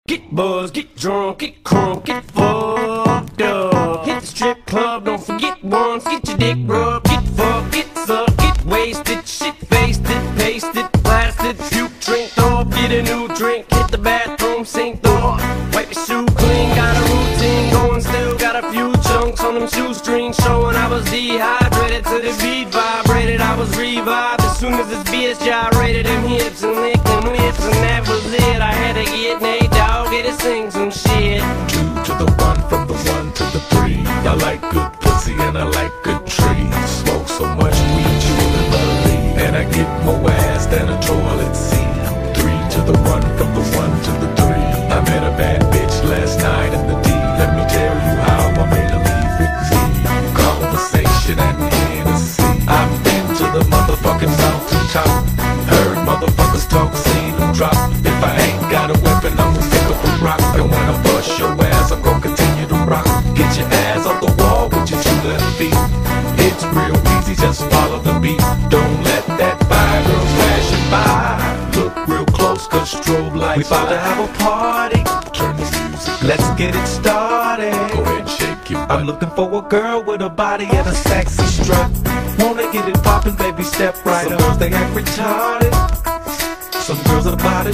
Get buzzed, get drunk, get crunk, get fucked up. Hit the strip club, don't forget once. Get your dick rubbed, get fucked, get sucked, get wasted, shit-faced it, paste it, blasted, puke, drink, throw up, get a new drink. Hit the bathroom, sink, throw up, wipe your shoe clean. Got a routine going, still got a few chunks on them shoestrings, showing I was dehydrated to the beat vibrated. I was revived as soon as this bitch gyrated them hips and licked them lips, and that was it. I had to get Nate Dogg, get to sing some shit. 2 to the 1, from the 1 to the 3. I like good pussy and I like good trees. Smoke so much weed you wouldn't believe, and I get more ass than a toilet seat. 3 to the 1, from the 1 to the 3. I met a bad bitch last night in the D. Let me tell you how I made her leave with me. Conversation and Hennessy. I've been to the motherfucking mountaintop. Heard motherfuckers talk, seen them drop. If I ain't got a weapon, I'ma pick up a rock. And when I bust your ass, I'm gon' continue to rock. Get your ass off the wall with your 2 left feet. It's real easy, just follow the beat. Don't let that fire girl flashing by. Look real close, cause strobe lights. We about to have a party. Turn the music, let's get it started. Go ahead and shake your butt. I'm looking for a girl with a body and a sexy strut. Wanna get it poppin', baby, step right up. Some girls, they act retarded. Some girls are body.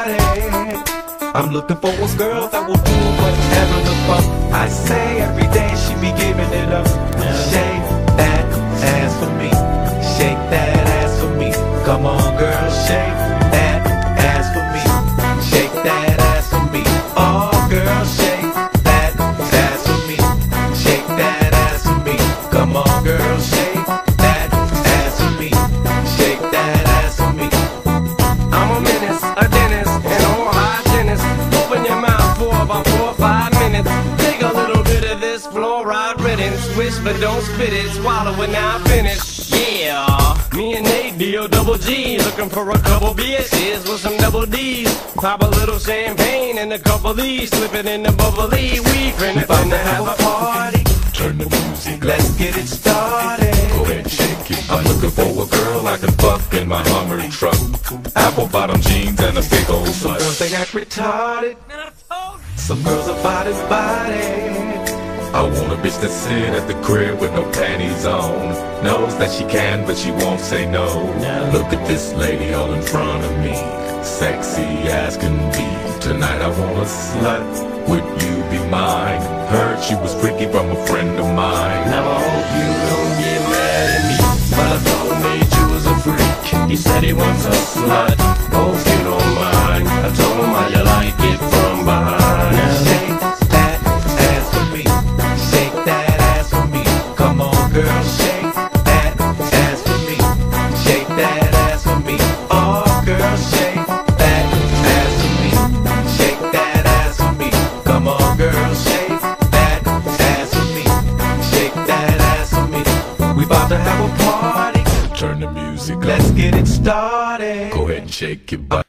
I'm looking for a girl that will do whatever the fuck I say. Every day she be giving it up. Shake that ass for me. Shake that ass for me. Come on, girl, shake that ass for me. Shake that ass for me. Oh, girl, shake that ass for me. Shake that ass for me. Come on, girl, shake that ass for me. Shake that ass for me. I'm a menace, a dentist, and a whole hygienist. Open your mouth for about 4 or 5 minutes. Take a little bit of this fluoride riddance. Swish but don't spit it, swallow it, now finish. Yeah, me and Nate D-O-double-G, looking for a couple bitches with some double D's. Pop a little champagne and a couple E's, slip it in the bubbly. We finna have a party. Turn the music, Let's get it started. go ahead and shake it. I'm looking for a girl I can fuck in my Hummer truck. Apple bottom jeans and a big old Some butt. girls, they act retarded. Some girls are body. I want a bitch that sit at the crib with no panties on. Knows that she can, but she won't say no. Look at this lady all in front of me, sexy as can be. Tonight I want a slut, would you be mine? Heard she was freaky from a friend of mine. Now I hope you don't get mad at me, but I told Nate you was a freak. He said he wants a slut, hope you don't mind. I told him how you like it from behind. Now Shake that ass for me. Shake that ass for me. Come on, girl, shake that ass for me. Shake that ass for me. Oh, girl, shake that ass for me. Shake that ass for me. Come on, girl, shake that ass for me. Shake that ass for me. We about to have a party. Turn the music up, Let's get it started. go ahead and shake your butt.